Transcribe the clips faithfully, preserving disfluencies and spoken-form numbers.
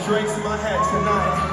straight to my head tonight.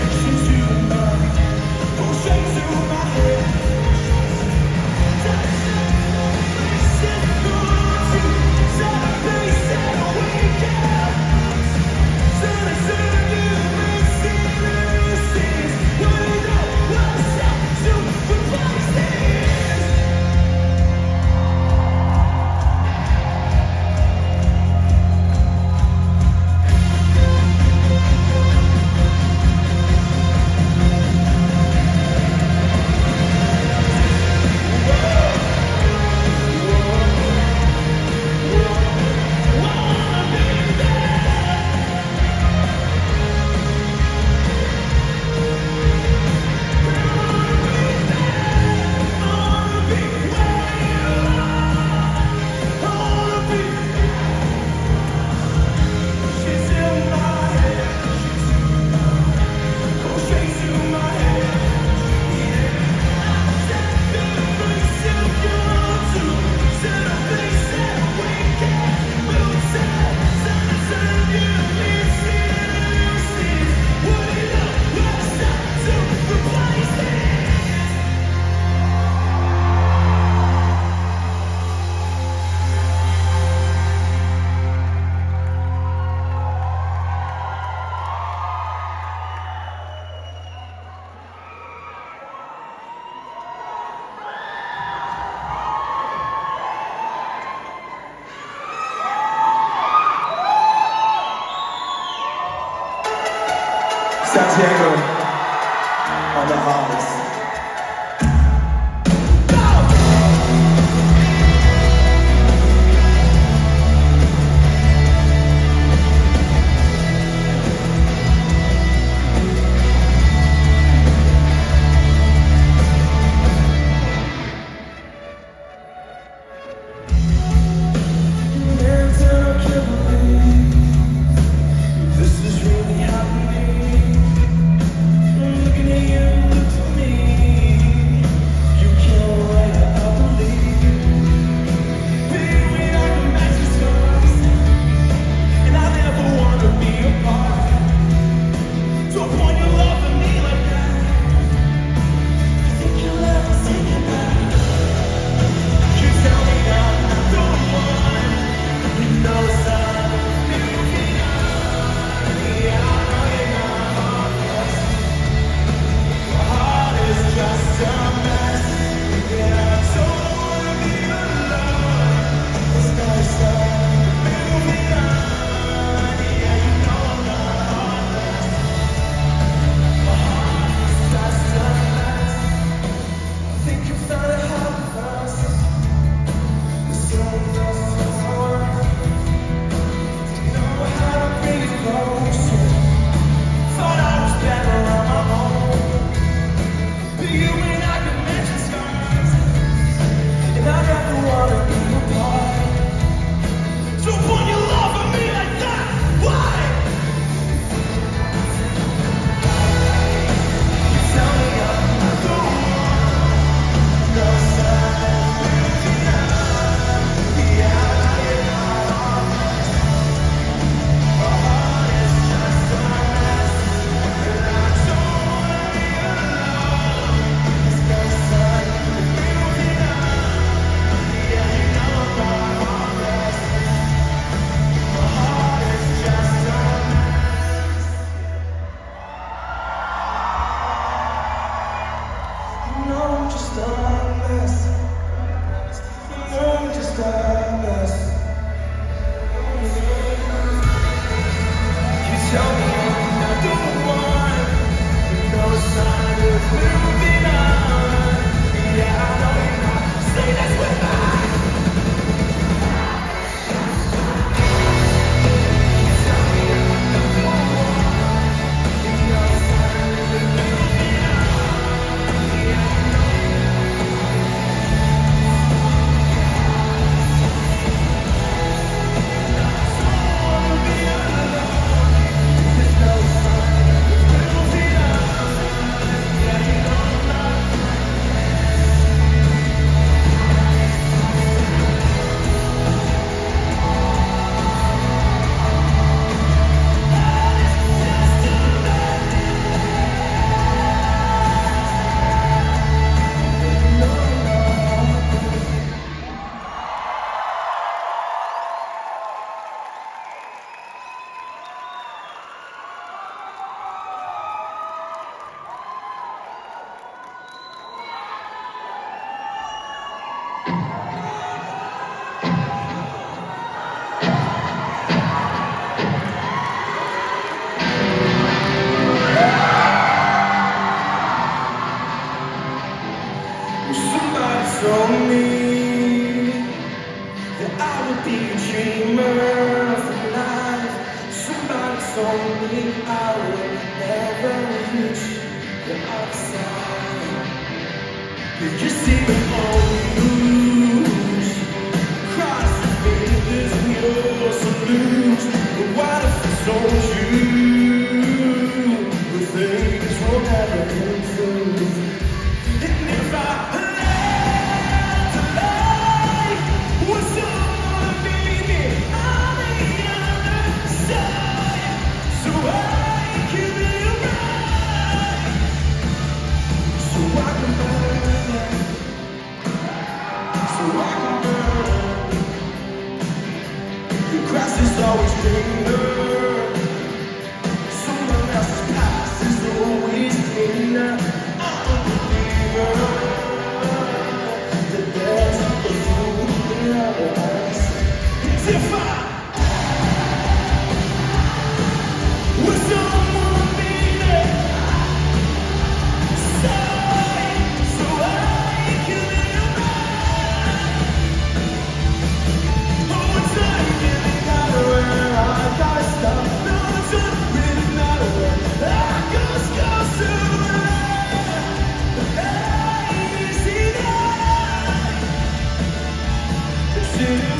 Straight to my head. just a mess. I'm just a mess. You tell me I'm not the one, but no sign of moving on. Yeah, I know you're not. Say that's with mine. Somebody told me that I would be a dreamer for life. Somebody told me I would never reach the outside. But you see the news, cross the fingers and yours to lose. But what if I told you the things will never improve? And if I is always greener. Someone else's past is always cleaner. I'm a believer that there's a fool in our eyes. It's if I was someone needed, sorry, so I can live right. Oh, it's like getting out of where I gotta stop. No, it doesn't really matter where I just go to the easy night. It's in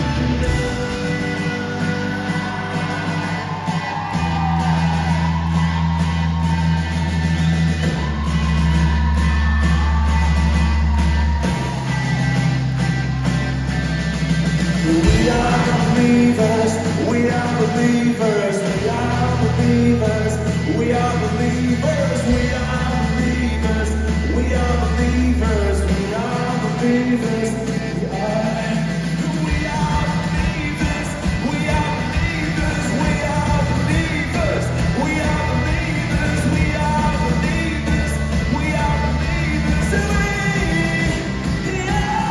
we are believers, we are believers, we are believers, we are believers, we are believers, we are believers, we are believers, we are. We are believers, we are believers, we are believers, we are believers, we are believers, we are believers, and we, yeah.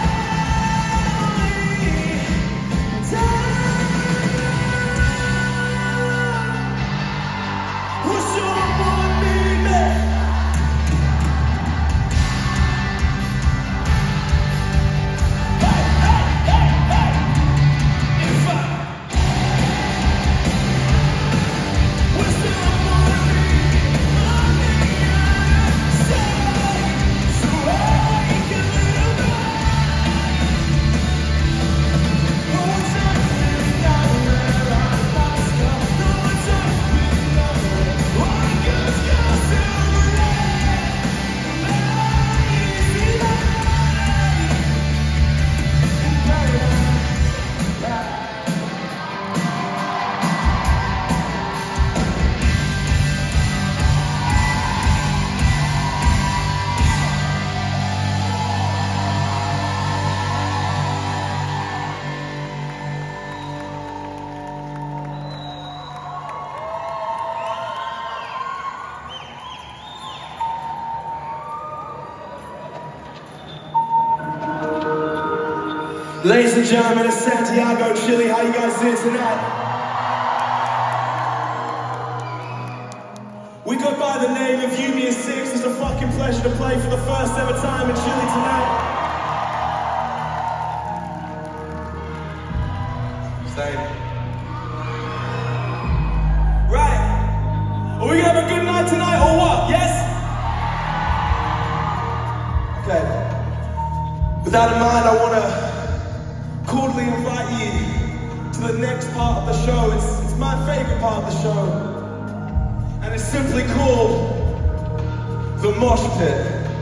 Ladies and gentlemen, it's Santiago, Chile. How you guys doing tonight? We go by the name of Union Six. It's a fucking pleasure to play for the first ever time in Chile tonight. Stay. Right. Are we gonna have a good night tonight or what? Yes? Okay. With that in mind, I wanna cordially invite you to the next part of the show. It's, it's my favorite part of the show. And it's simply called the Mosh Pit.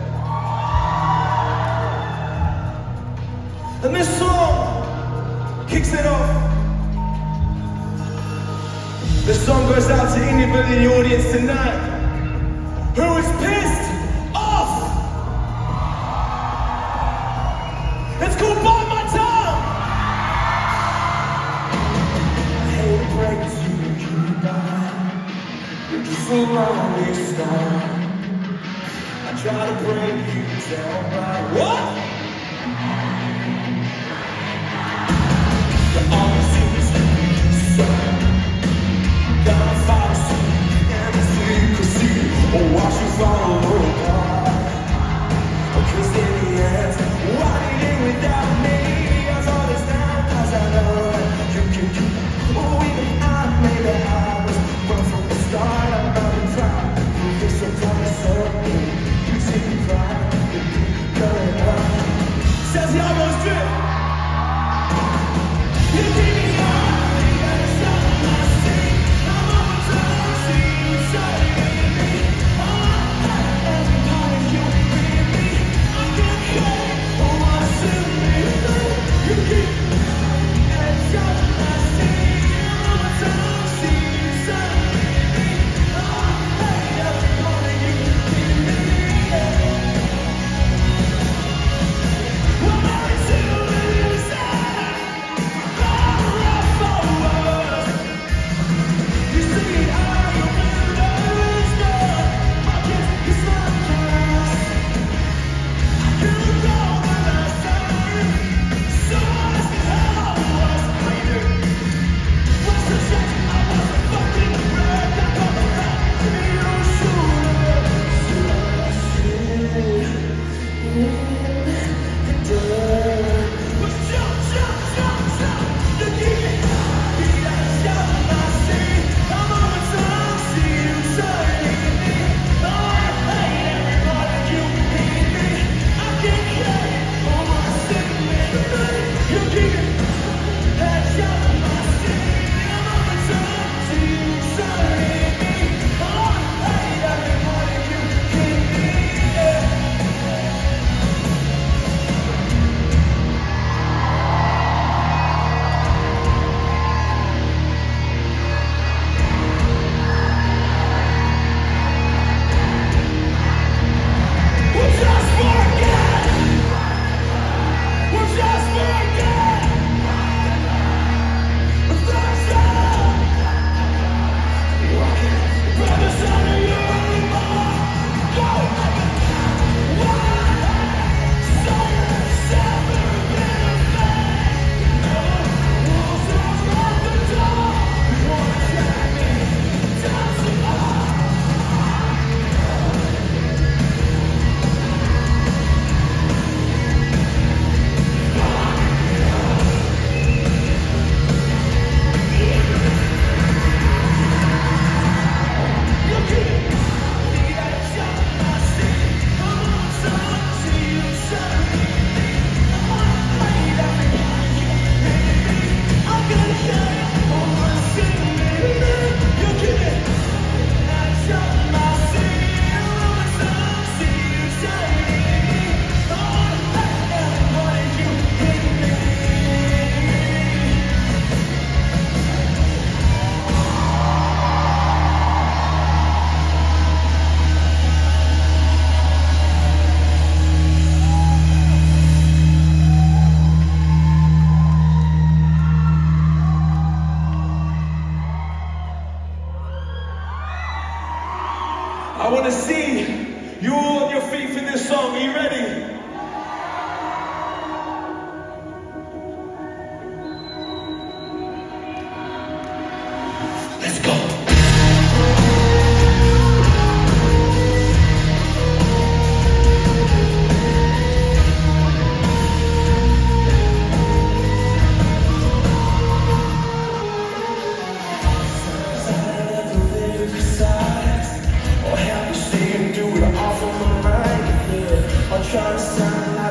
And this song kicks it off. This song goes out to anybody in the audience tonight who is pissed off. It's called Bite My Tongue. I hate to break it to you, but you're just a lonely star. I try to break you down, but what? The always seems to be so. Gotta follow suit and the secrecy, or watch you follow apart. Cause in the end, why did you without me? I thought it's down cause I know that you can keep. Oh, even I, maybe I was wrong from the start. I'm not in trying to prove this a promise of me. You take me pride, you keep going up.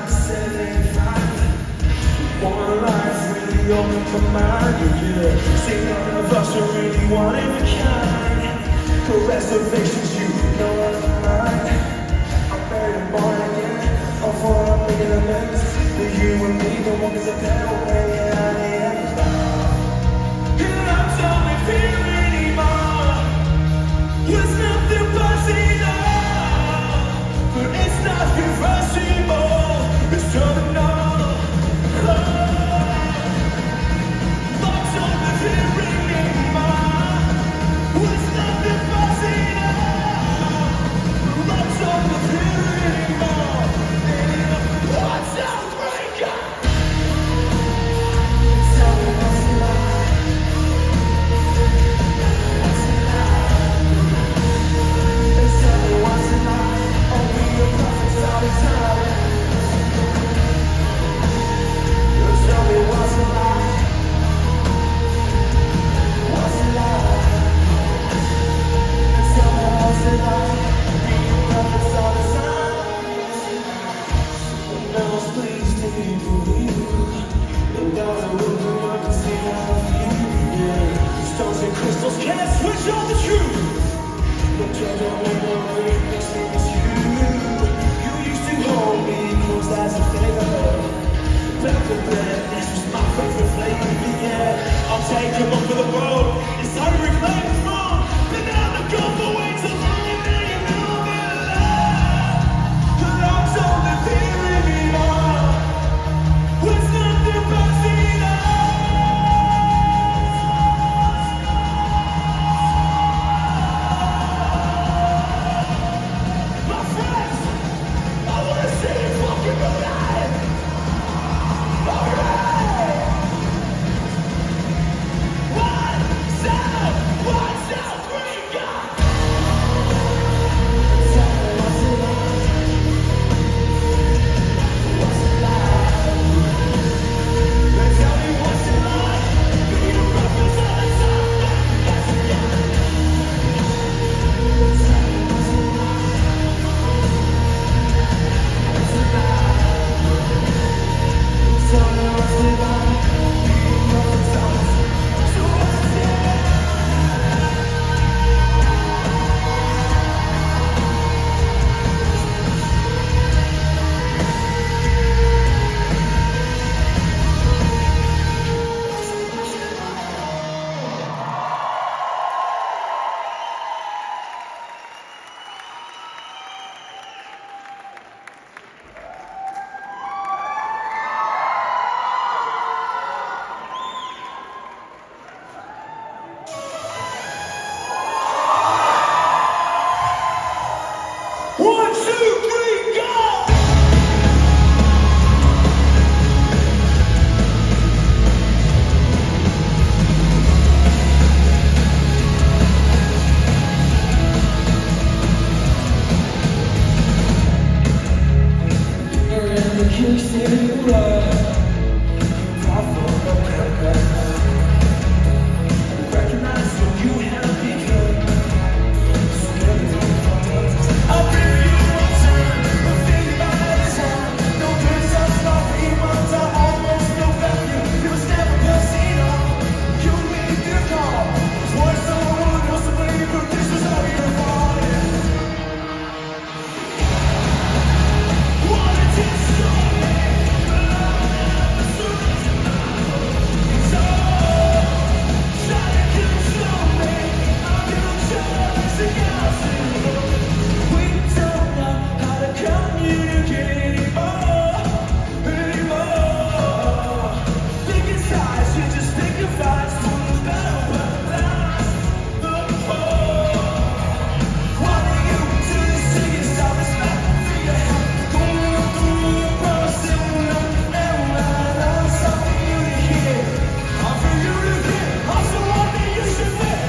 not to say fine. One life really opened my mind, yeah. See, none of us are really one of a kind. For reservations, you know I'm mine. I'm married and born again. All for I'm making amends. With you and me, the one is a pedal, hanging out the end. And I don't live here anymore. There's nothing possible, but it's not reversible. It's terminal. Oh, I don't live here anymore. There's nothing possible, but I don't live here anymore. And what's up, breaker? Tell me what's a lie. What's a lie? Tell me what's a lie. Are we the prophets all the time? Tell me what's a lie. What's a lie? Tell me what's a lie. We the prophets all the time. Now please take me to you. And down the road I can see how I feel, yeah. Stones and crystals can't switch on the truth. But judge on me, no way it makes me miss you. You used to hold me close as a favor. Back to bed, this was my favorite flavor, yeah. I'll take him up for the road. It's time to reclaim the throne. Been down the gulf for way too long, and now you know me love. But I don't live here anymore. With nothing but my friends, I wanna see you fucking alive. Alright. One, two, one, two, three, go. Tell me what's a lie. What's a lie? Tell me what's a lie. Be the reference all the time. That's a lie. Tell me what's a lie. What's a lie? Tell me what's a lie. Be the reference all the time. So what's a lie? One, two, three, go! You're in the kissing blood. Recognize who you have become. I'll give you a turn, a thing by the time. No good touch, no reruns, I almost feel better. It was never casino. You made the call. Was someone else to blame, but this was all your fault. Wanted to destroy me, but I'll never surrender. So, try to control me. I'm your choice, and God's we don't know how to communicate anymore, anymore. Thinking sides, you just pick your fights. For the battle, but last the war. Why do you do this to yourself? It's not for your health. Going through your personal, and I know something you to hear. I'm for you to get. I'm so one that you should fit.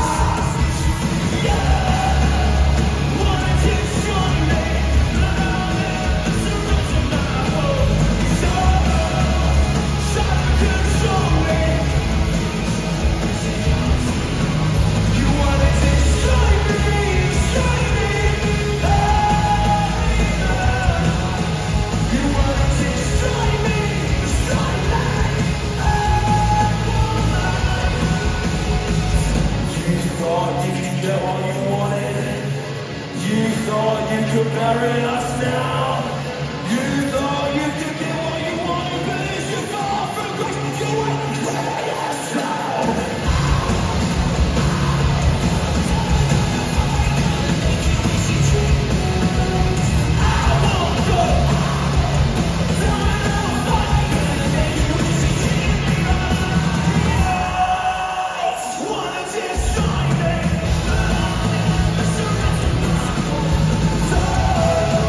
Yeah. Wanna destroy me, but I'll never surrender my hope. So, try to control me. You wanna destroy me, destroy me. Oh, you wanna carry us now. You thought you could get what you wanted, but as you fall from grace, you will betray yourself. Oh,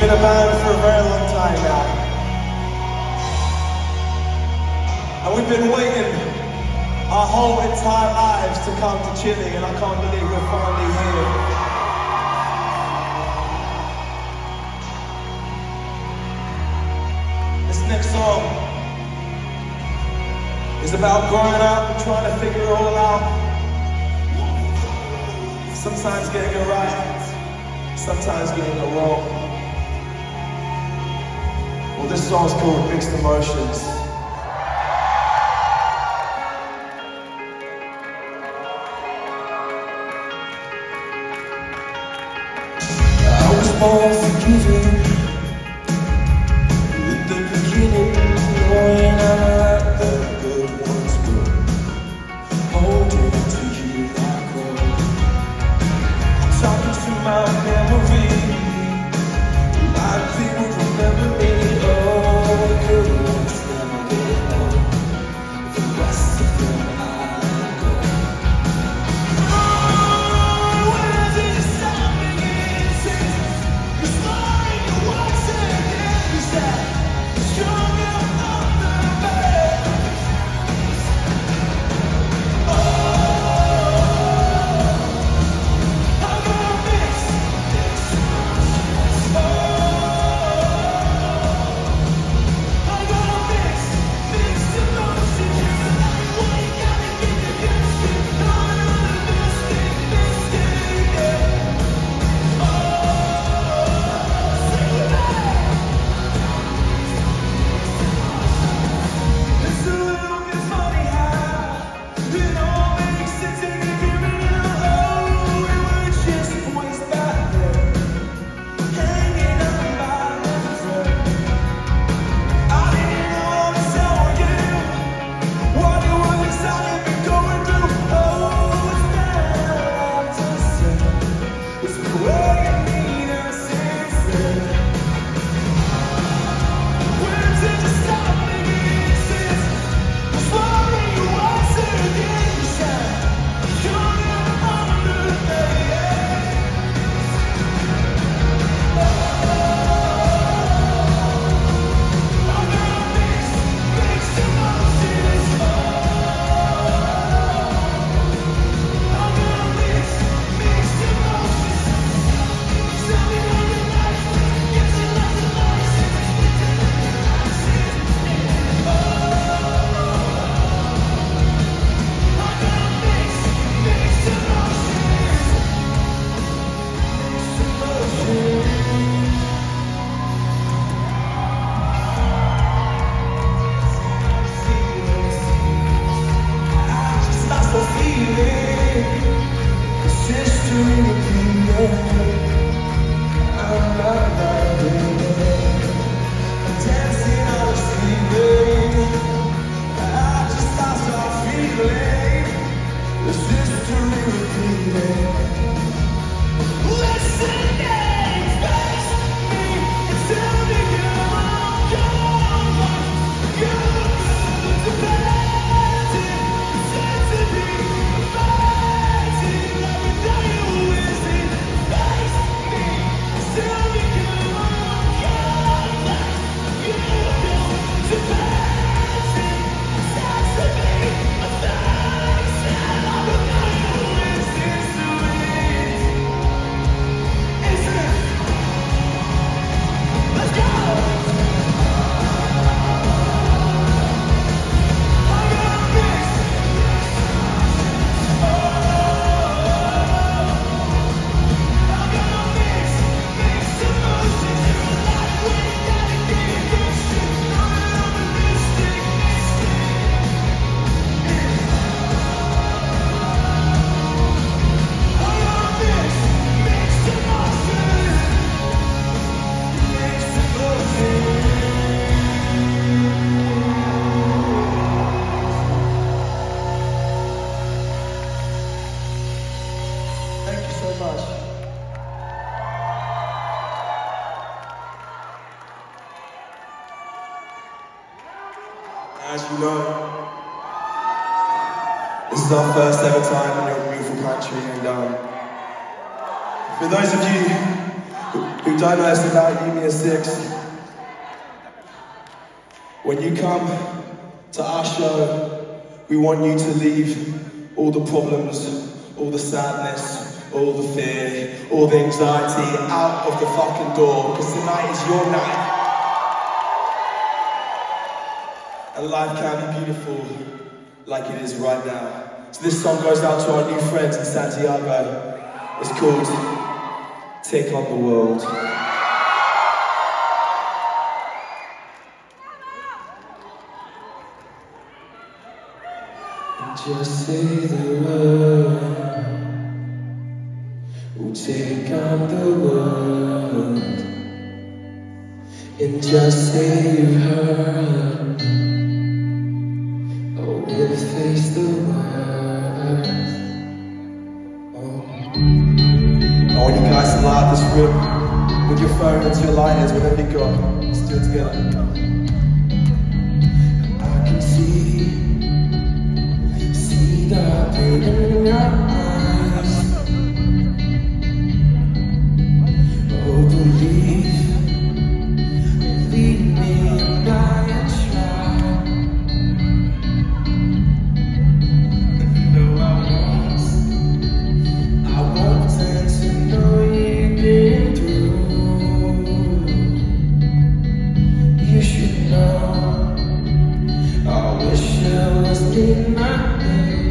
been a band for a very long time now. And we've been waiting our whole entire lives to come to Chile, and I can't believe we're finally here. This next song is about growing up and trying to figure it all out. Sometimes getting it right, sometimes getting it wrong. Well, this song's called Mixed Emotions. I was born forgiving in the beginning, knowing I'm not the good ones, but holding to you like gold. Talking to my memory, like people remember me. Oh, the good ones never get old. The rest of them I go. Oh, when I did something innocent, you smile in your eyes again. You said, stronger on the bed. Oh, I'm gonna mix, mix emotions. Oh, I'm gonna mix, mix emotions. You're like, what you gotta get the good shit. Coming on the mystic, mystic, yeah. Oh, sing with me. It's a little bit funny how it all makes sense and you give it a oh, we were just boys back then, hanging on by a thread. I didn't want to tell you what it was I had been going through. Oh, it's better to say it's the way you need us instead. When did you stop making sense? Was worrying you once again. You said, you're not under the bed. I'm gonna mix, mix emotions. Oh, I'm gonna mix, mix emotions. Tell me how you like it. Get you lots of license. Oh, I'm gonna mix, mix emotions. Mix emotions. I just lost the feeling. It's history repeating. I'm not lying. I'm dancing on the ceiling. I just lost our feeling. It's history repeating. Listen, face me and tell me you're on your life. You're good to pansy, pretend to be amazing. Every day you listen, face me and tell me you're on your life. You're good to pansy, pretend to be amazing. Every day you listen to it. Listen, let's go. I'm gonna mix. Oh, I'm gonna mix, mix emotions. You're like, what you gotta get good shit. Coming on the mystic, mystic. I'm gonna mix, mix emotions. Mix emotions. Thank you so much. As you know, this is our first ever time in your beautiful country, and um, for those of you who don't know us about Union six, when you come to our show, we want you to leave all the problems, all the sadness, all the fear, all the anxiety out of the fucking door, because tonight is your night. And life can be beautiful like it is right now. So this song goes out to our new friends in Santiago. It's called Take on the World. And just say the word, we'll take on the world. And just say you heard, oh, we'll face the world. Oh. I want you guys to light this room with your phone and your lighters, whatever you got. Let's do it together. I can see, see the pain in your eyes. Oh, believe, believe me, and I try. No, I won't, I won't tend to know you've been through. You should know, I wish I was in my head.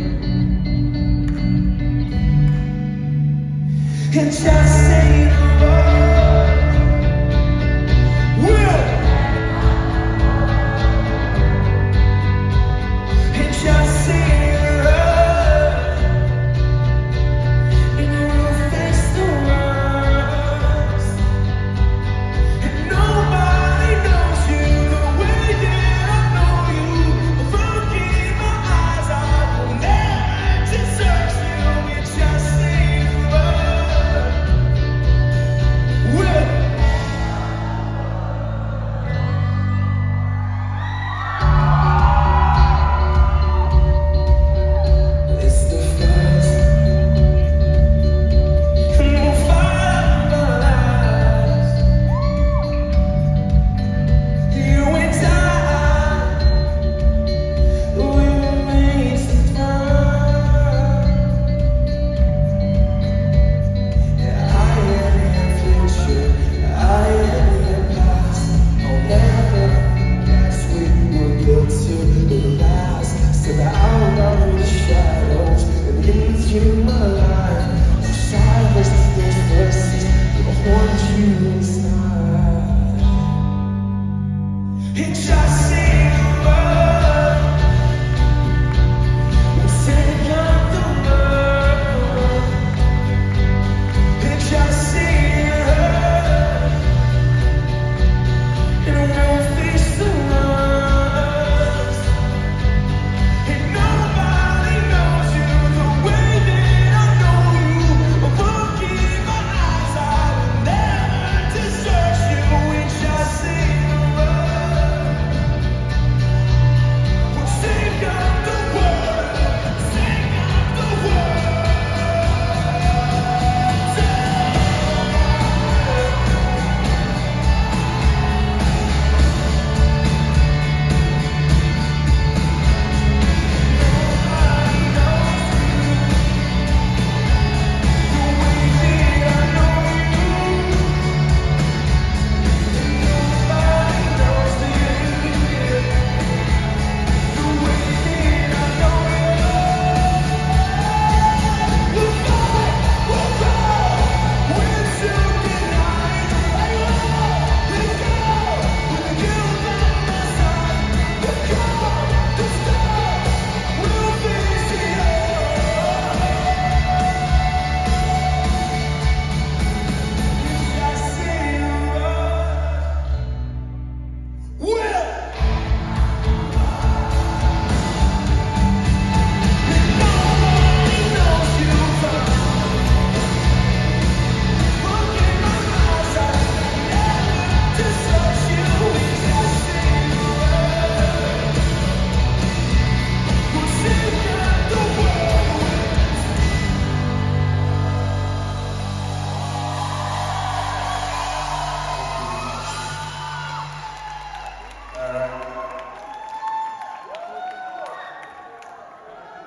And just say the word, will. And just say the word, and we'll face the worst. And nobody knows you the way that I know you. Look in my eyes, I will never desert you. And just say the word.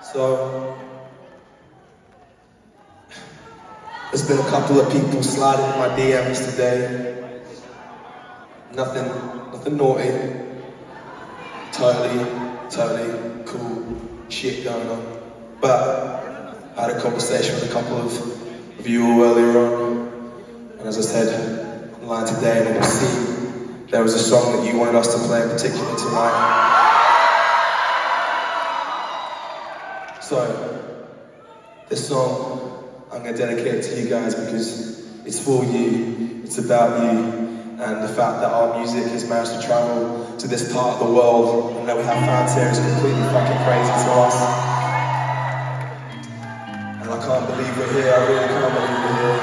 So, there's been a couple of people sliding in my D Ms today. Nothing, nothing naughty. Totally, totally cool shit going on. But I had a conversation with a couple of, of you all earlier on. And as I said online today and in the scene, there was a song that you wanted us to play in particular tonight. So, this song, I'm going to dedicate it to you guys because it's for you, it's about you, and the fact that our music has managed to travel to this part of the world and that we have fans here is completely fucking crazy to us. And I can't believe we're here, I really can't believe we're here.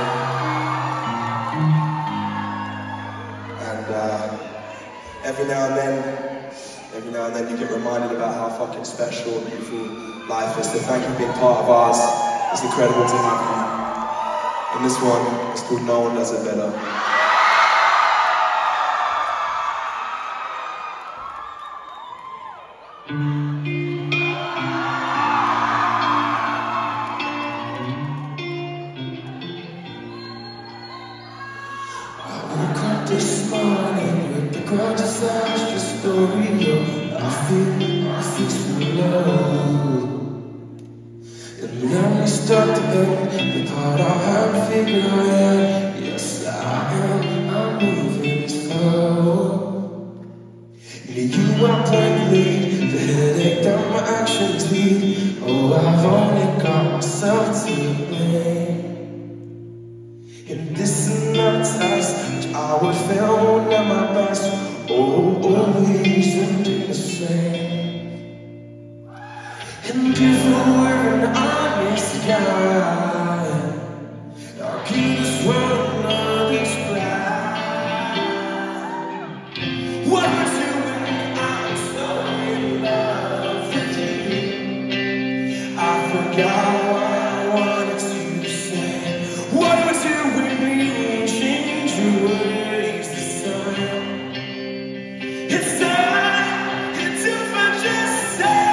And uh, every now and then, every now and then you get reminded about how fucking special and beautiful life is. So thank you for being part of ours. It's incredible to have you. And this one is called No One Does It Better. I woke up this morning with the gorgeous eyes, just story of I feel, I feel so low. And then we start to end the part I haven't figured out. Yes, I am, I'm moving slow. Near you I play the lead, the headache down my actions lead. Oh, I've only got myself to blame. And this is not a test, which I would fail when I'm my best. Oh, always ending the same. And if we were an honest guy, I'll keep this world another sky. What was you when I'm so in love with you? I forgot what I wanted to say. What was you when you changed your ways this time? It's time, it's if I just say.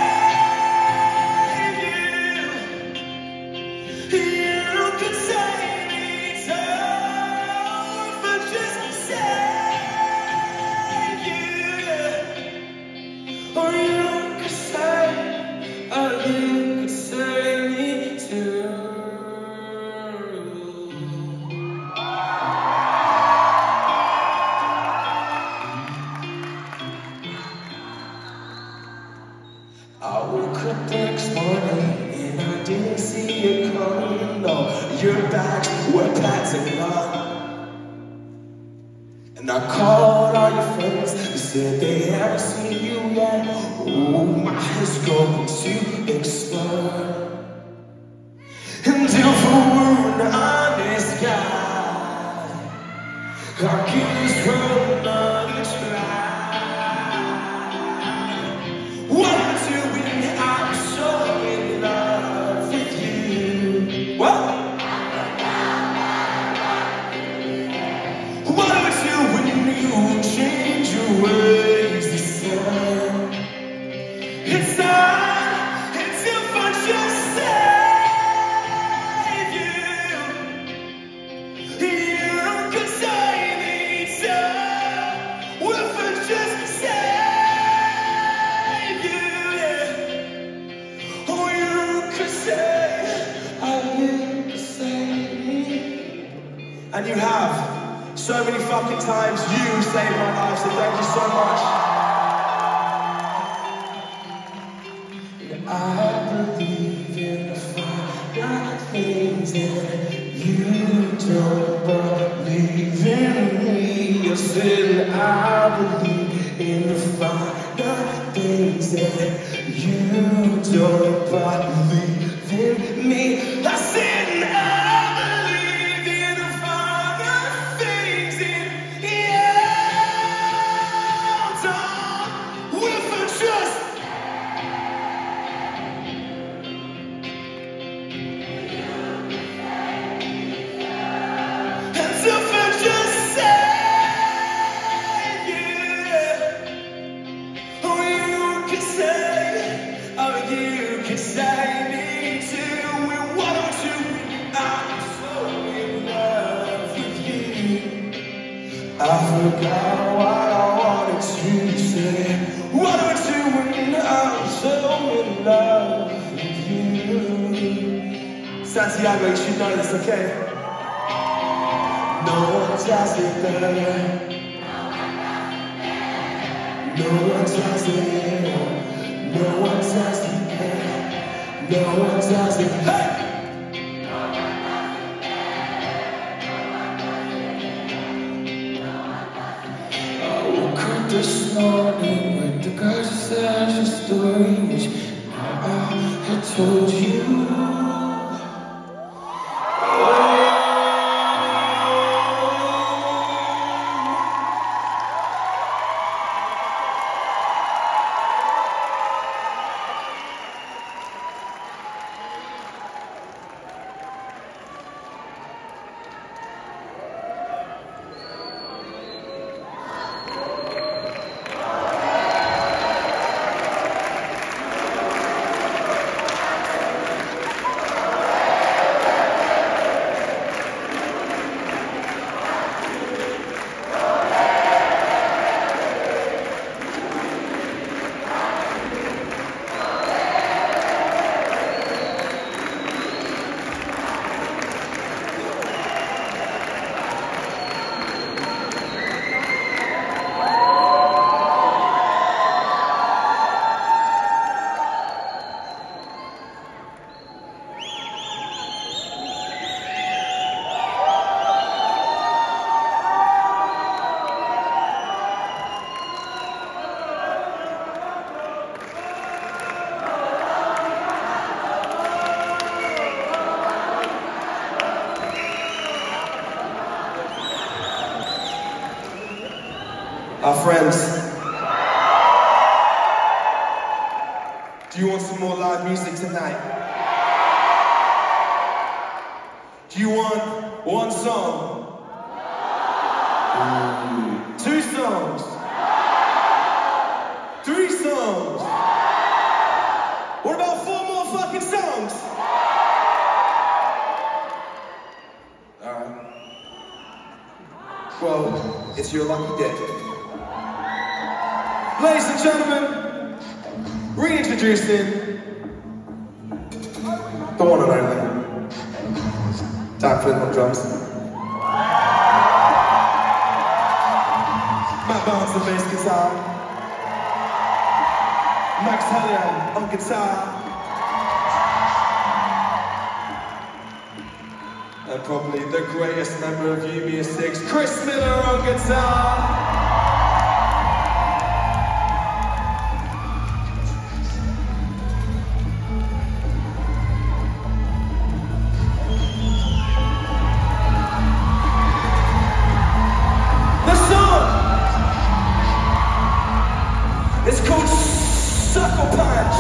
I woke up the next morning and I didn't see it coming. No, your bags were packed and gone. And I called all your friends, they said they haven't seen you yet. Oh, my head's going to explode. And if I were an honest guy, I'll give this world another try. And you have so many fucking times. You saved my life, so thank you so much. Yeah, I believe in the finer things and you don't believe in me. I said I believe in the finer things and you don't believe in me. I said I say I forgot what I wanted to say. What do I do when I'm so in love with you? Santiago, you should know this, okay? No one does it better. No one does it better. No one does it better. No one does it better. This morning when the girl said your story, which now I had told you. Our friends, do you want some more live music tonight? Do you want one song? Two songs? Three songs? What about four more fucking songs? Alright. Well, it's your lucky day. Ladies and gentlemen, reintroducing the one and only Dan Flint on drums, Matt Barnes on bass guitar, Max Hellion on guitar, and probably the greatest member of U B S six, Chris Miller on guitar. It's called Sucker Punch.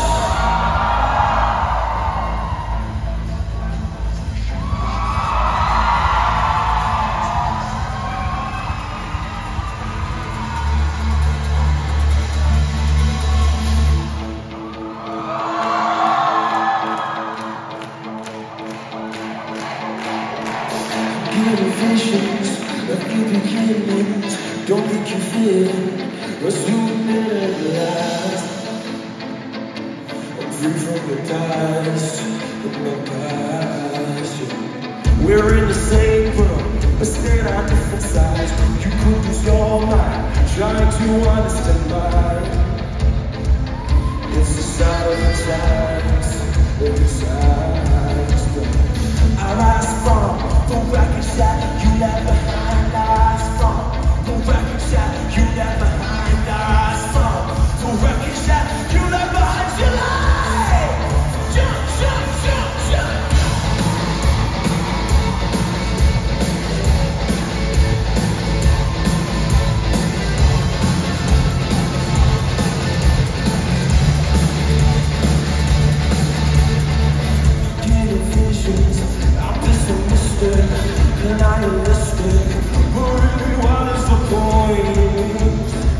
Getting visions of new beginnings. Don't think you feel assuming it last. I'm free from the dust of my past. We're in the same room, but stand on different sides. You could lose your mind, trying to understand mine. It's the sign of the times, of the times. I rise from the record shot you left behind. I rise from the record shot you left behind. I rise from the record shot you left behind. July! Jump, jump, jump, jump! Getting visions, I'm pessimistic, and I enlisted. But really, what is the point?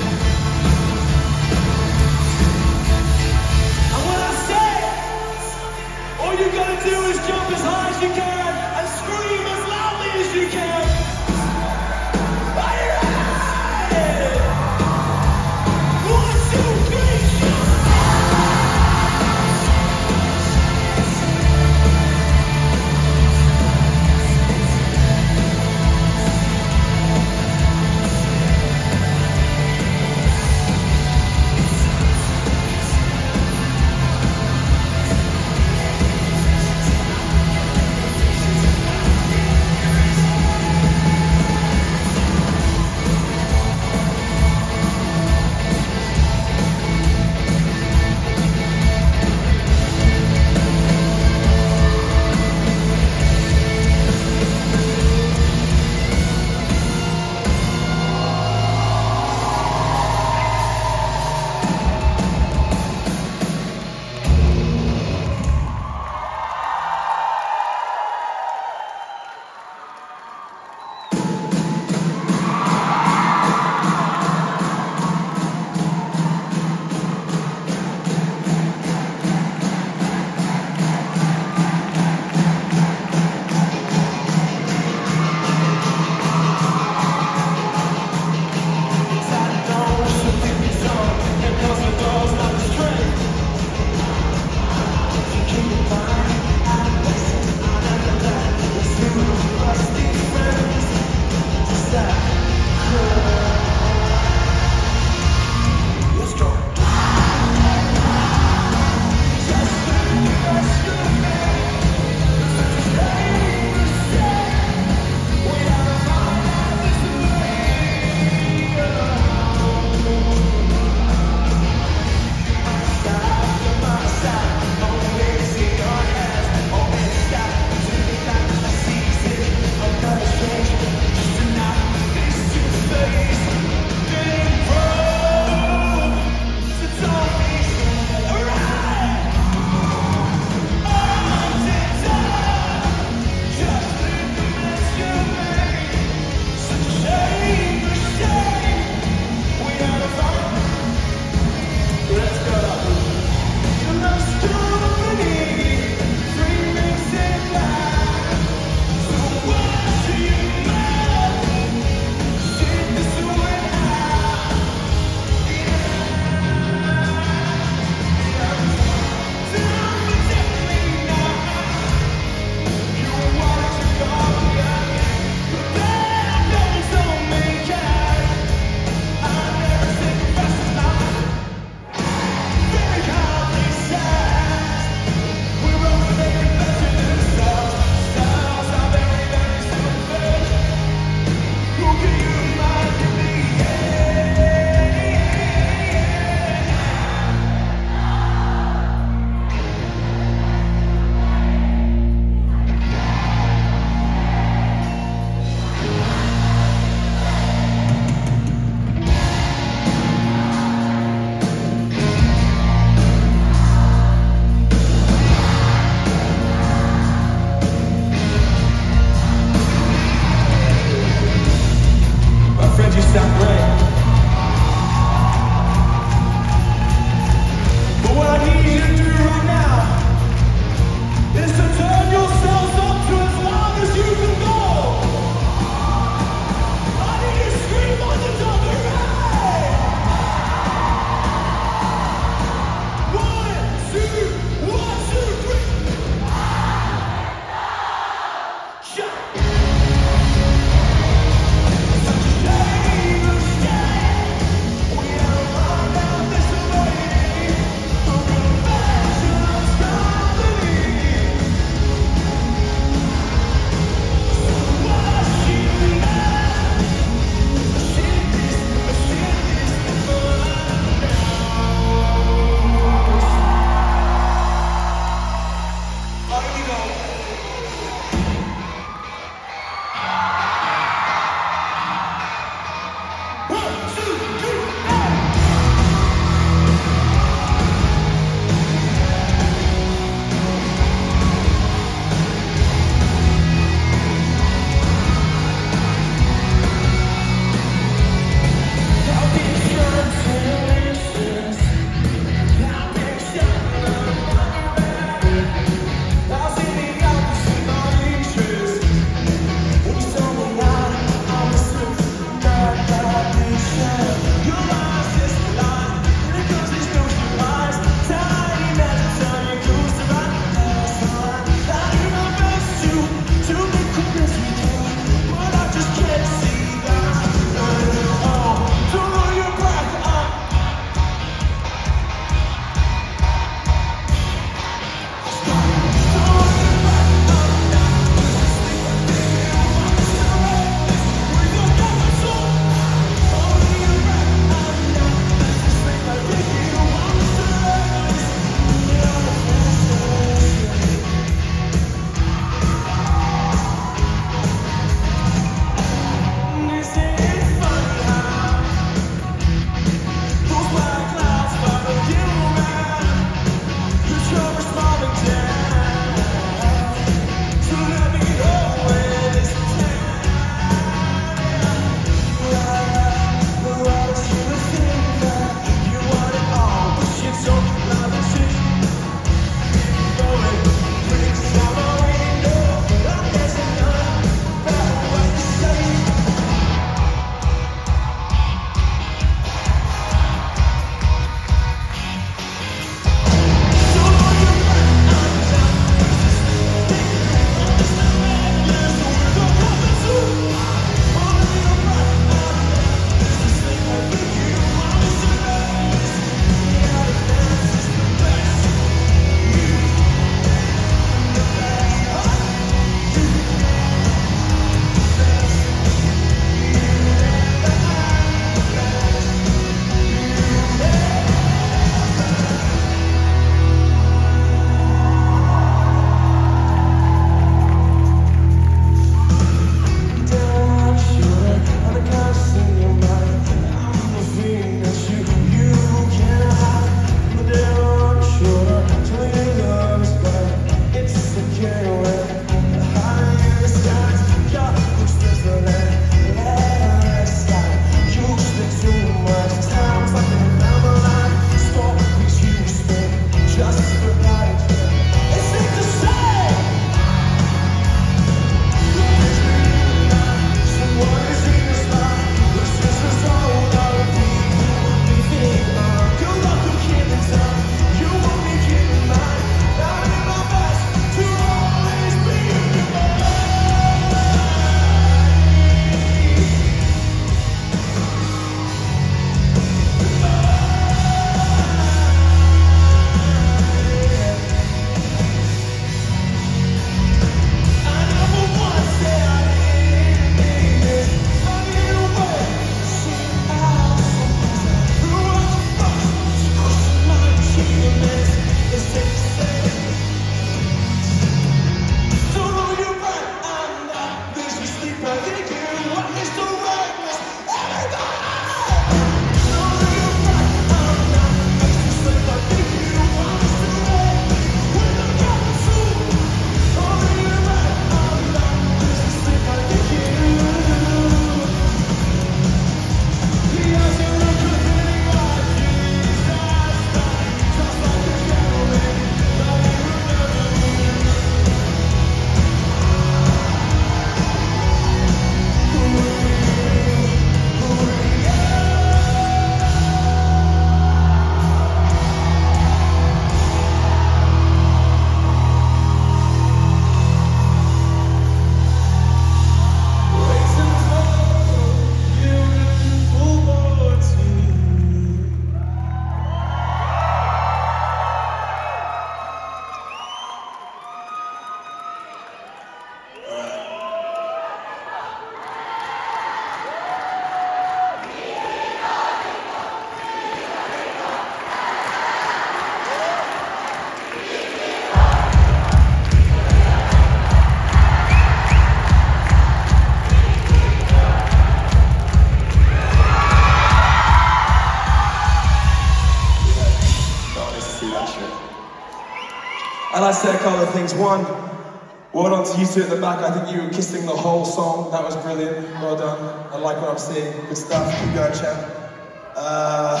like to say a couple of things. One, well done to you two at the back. I think you were kissing the whole song. That was brilliant. Well done. I like what I'm seeing. Good stuff. Keep going, champ. Uh,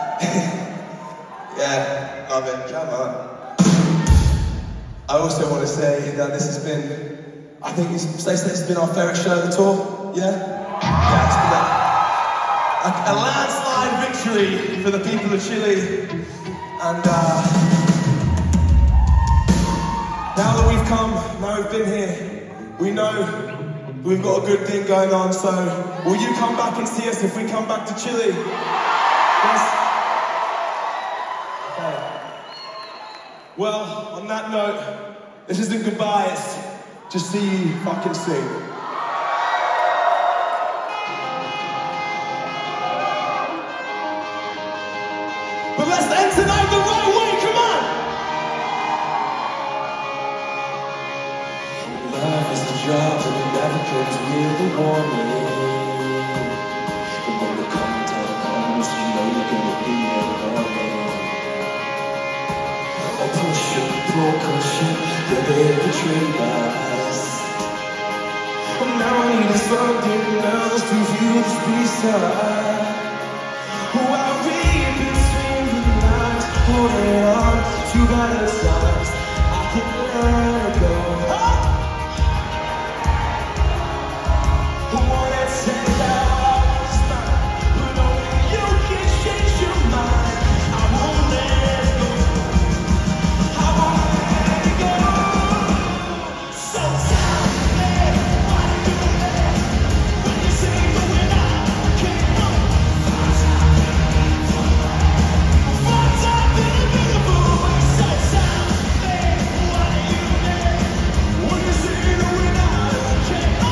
yeah, love it. Come on. I also want to say that this has been, I think it's, this has been our favourite show of the tour. Yeah? Yeah, it's been a, a, a landslide victory for the people of Chile. And uh, now that we've come, now we've been here, we know we've got a good thing going on, so will you come back and see us if we come back to Chile? Yes? Okay. Well, on that note, this isn't goodbye, it's just see you fucking soon. But let's end tonight the right way, come on! Love is a job and it never comes with a warning. And when the contact comes, you know you're gonna be alone. A push and pull cushion, yeah, they betray us. And now I need something else to feel this beside. Who I read between the lines, holding on to better times. I can't let it go. Who wanna take out this mind, but only you can change your mind. I won't let it go. I won't let it go. So tell me, why do you let when you say going out? Can't go. What's up in a beautiful way? So tell me, why do you let when you say going out? Can't go.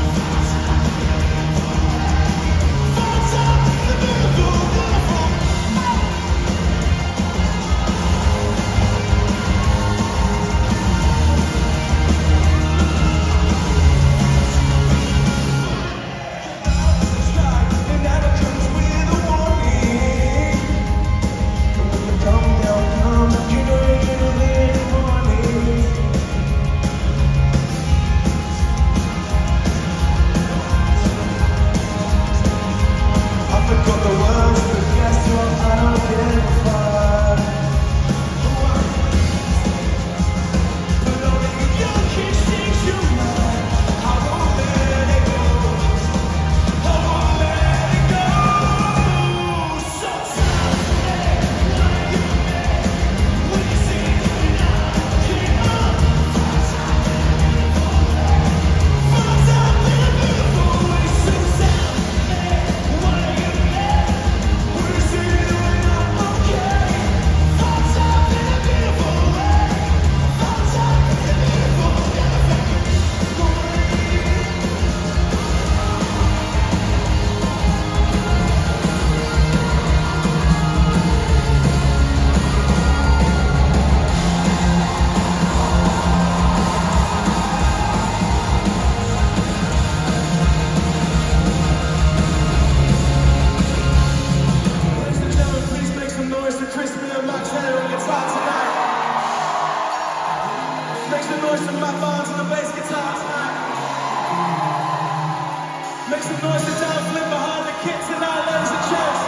Make some noise to down flip behind the kit tonight, ladies and gents.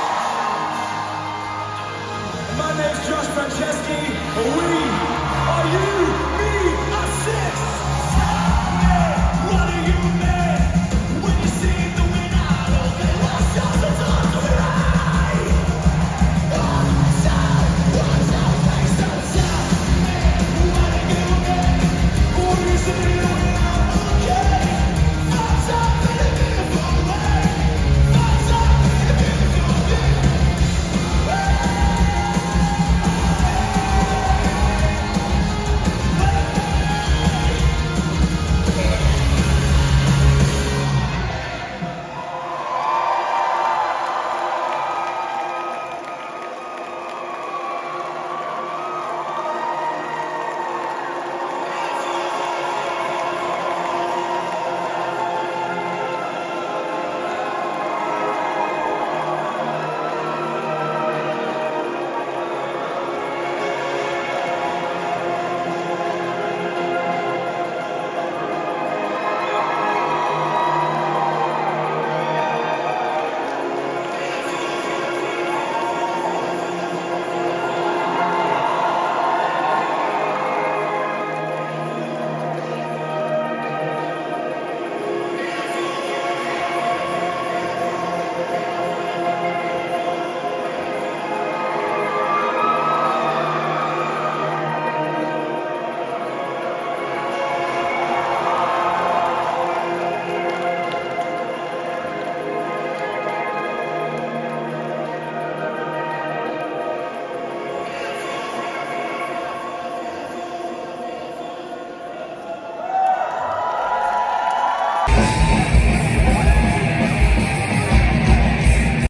My name's Josh Franceschi. We are you, me, us, six. Tell me, what do you make?